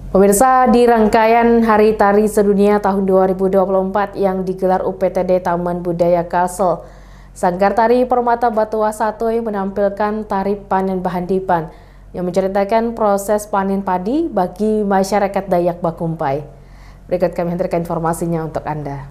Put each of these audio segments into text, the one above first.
Pemirsa, di rangkaian Hari Tari Sedunia tahun 2024 yang digelar UPTD Taman Budaya Kalsel, Sanggar Tari Permata Batuah Satoy menampilkan tari panen Bahandipan yang menceritakan proses panen padi bagi masyarakat Dayak Bakumpai. Berikut kami hadirkan informasinya untuk Anda.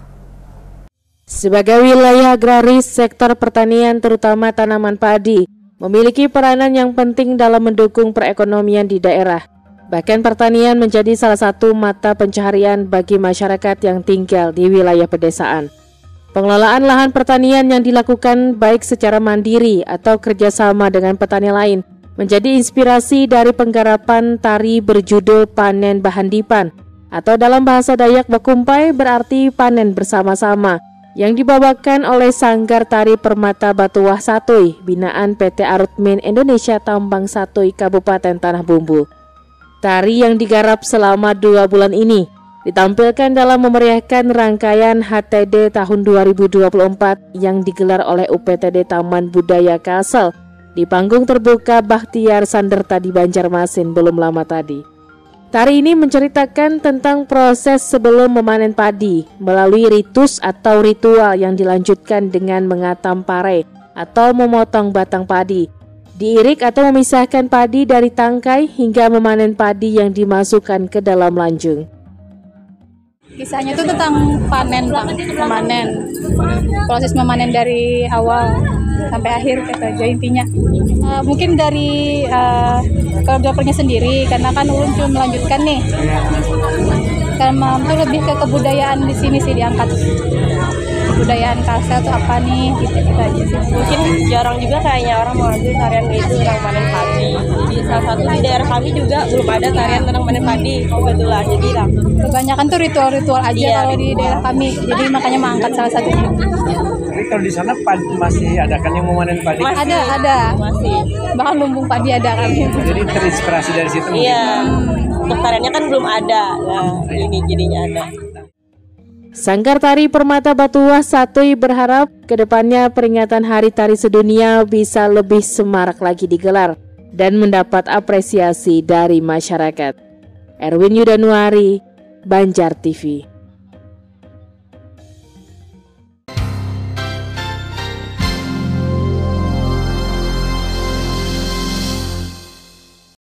Sebagai wilayah agraris, sektor pertanian terutama tanaman padi memiliki peranan yang penting dalam mendukung perekonomian di daerah. Bahkan pertanian menjadi salah satu mata pencaharian bagi masyarakat yang tinggal di wilayah pedesaan. Pengelolaan lahan pertanian yang dilakukan baik secara mandiri atau kerjasama dengan petani lain menjadi inspirasi dari penggarapan tari berjudul Panen Bahandipan atau dalam bahasa Dayak Bakumpai berarti panen bersama-sama yang dibawakan oleh Sanggar Tari Permata Batuah Satoy binaan PT Arutmin Indonesia Tambang Satoy Kabupaten Tanah Bumbu. Tari yang digarap selama 2 bulan ini ditampilkan dalam memeriahkan rangkaian HTD tahun 2024 yang digelar oleh UPTD Taman Budaya Kalsel di panggung terbuka Bakhtiar Sanderta di Banjarmasin belum lama tadi. Tari ini menceritakan tentang proses sebelum memanen padi melalui ritus atau ritual yang dilanjutkan dengan mengatam pare atau memotong batang padi, diirik atau memisahkan padi dari tangkai hingga memanen padi yang dimasukkan ke dalam lanjung. Kisahnya itu tentang panen, memanen. Proses memanen dari awal sampai akhir kata aja intinya. Mungkin dari koreografernya sendiri karena kan ulun cuma melanjutkan nih. Karena itu lebih ke kebudayaan di sini sih diangkat. Kebudayaan Kalsel itu apa nih gitu aja sih. Mungkin jarang juga kayaknya orang mengambil tarian itu tentang panen padi. Di salah satu di daerah kami juga belum ada tarian tentang panen padi kebetulan. Jadi langsung kebanyakan tuh ritual-ritual aja kalau di daerah kami. Jadi makanya mengangkat salah satunya. Tapi kalau di sana masih ada kan yang memanen padi? Ada. Masih. Bahkan lumbung padi ada kami. Jadi terinspirasi dari situ. Iya. Untuk tariannya kan belum ada. Nah, ini jadinya ada. Sanggar Tari Permata Batuah Satoy berharap kedepannya peringatan Hari Tari Sedunia bisa lebih semarak lagi digelar dan mendapat apresiasi dari masyarakat. Erwin Yudanuari, Banjar TV.